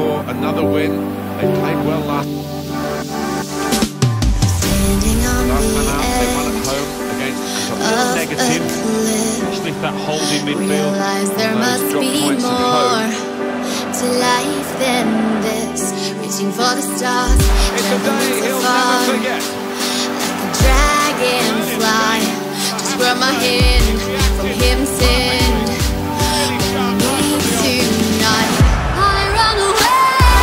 for another win. They played well last man out. They won at home against a little negative, especially if that holding midfield. There must be more to life than this. Reaching for the stars. It's a day he'll never forget. Like a dragonfly, just grab my hand from him and send me tonight. I run away.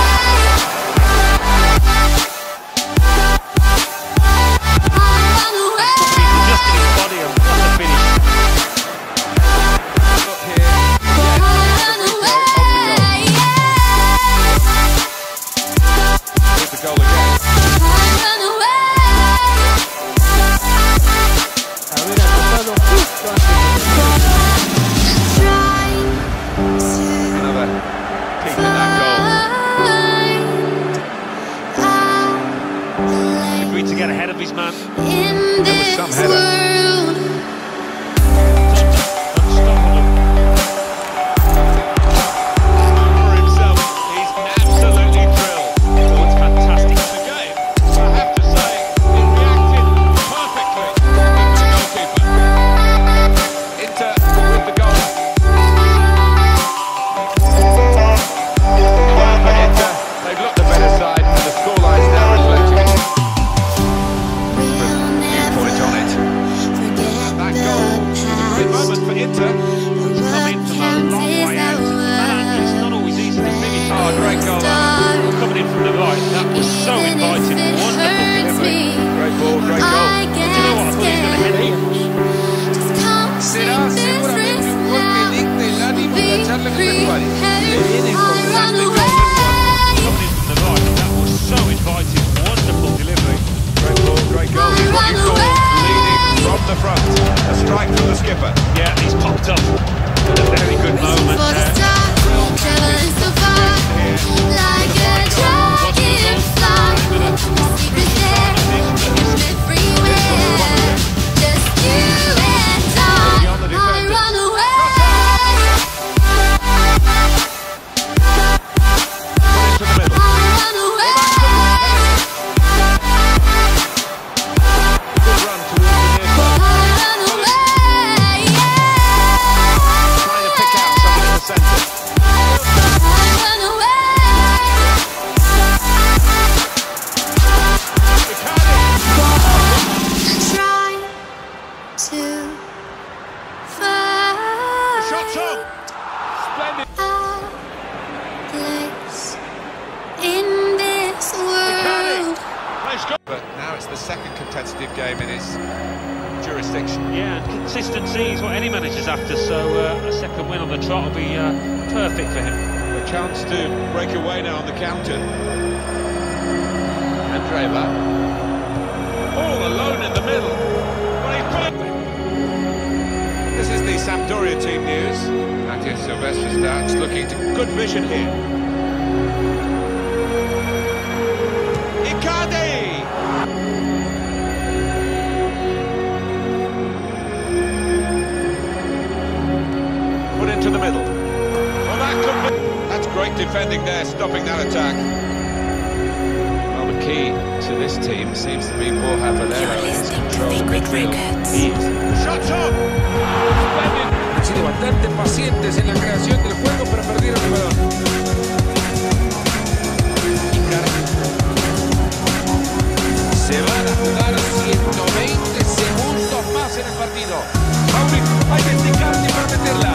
To get ahead of his man. There was some header. For himself, he's absolutely thrilled. Oh, it's fantastic. The game, I have to say, he reacted perfectly to the goalkeeper. Inter with the goal. Well, for Inter, they've looked the better side, and the scoreline is now reflecting it. Moment for Inter. He's come in from a long way out. And it's not always easy to finish. Oh, great goal. Coming in from the right. That was so inviting. Wonderful delivery. Great ball, great goal. Do you know what? I thought he was going to hit it. Será seguramente un gol que dicte el ánimo de echarle con vestuario. Le viene con Coming in from the right. That was so inviting. Wonderful delivery. Great ball, great goal. He's what you call leading from the front. A strike from the skipper. Yeah, he's popped up at a very good moment there. But now it's the second competitive game in his jurisdiction. Yeah, and consistency is what any manager's after, so a second win on the trot will be perfect for him. A chance to break away now on the counter. Andreva. All alone in the middle. This is the Sampdoria team news. Matthew Silvestre starts looking to good vision here. Icardi! Put into the middle. Well, that could be... That's great defending there, stopping that attack. Well, the key to this team seems to be Borja Valero and his control of midfield. Shots on! Splendid! Han sido bastante pacientes en la creación del juego, pero perdieron el balón. Se van a jugar 120 segundos más en el partido. Mauri, hay que Icardi para meterla.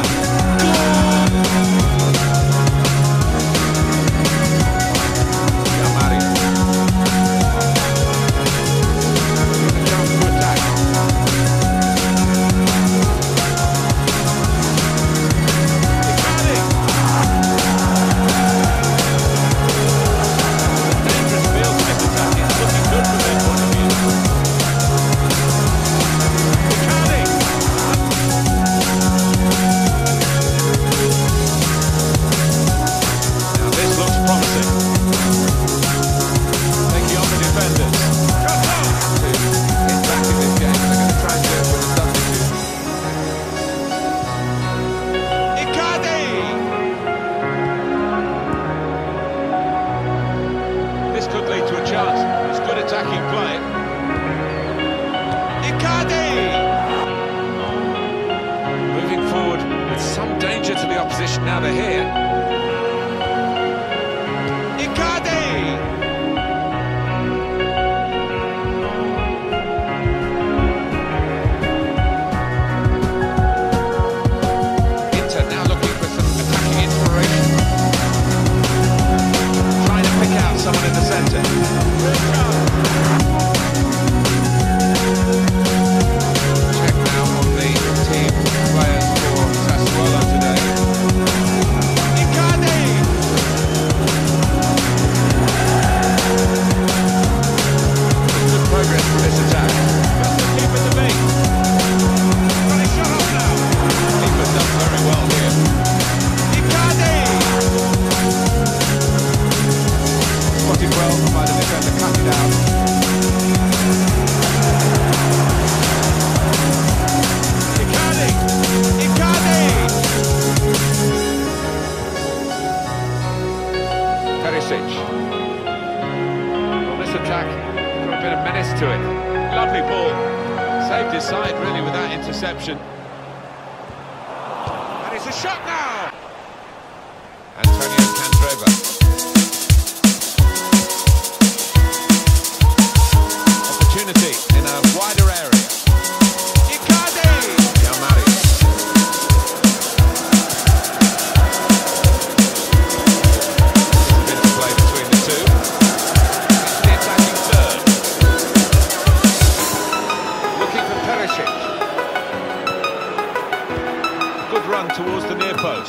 chance. It's good attacking play. Icardi! Moving forward with some danger to the opposition now they're here. Icardi! Inter now looking for some attacking inspiration. Trying to pick out someone in the centre. Check now on the team players for Sassuolo today. Icardi! Good progress from this attack. Just the keeper to beat. Got his shot off now. Keeper's done very well here. Icardi! Spotted well by the defender, cut it out. Icardi! Icardi! Perisic. Well, this attack got a bit of menace to it. Lovely ball. Saved his side really with that interception. And it's a shot now! Antonio Candreva. Opportunity in a wider area. Icardi! Yamari. There's a bit of play between the two. It's the attacking third. Looking for Perisic. Good run towards the near post.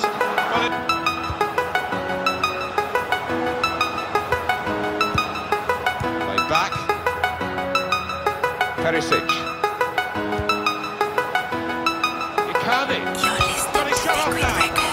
Play back. Perisic. Icardi. Got his shot off now.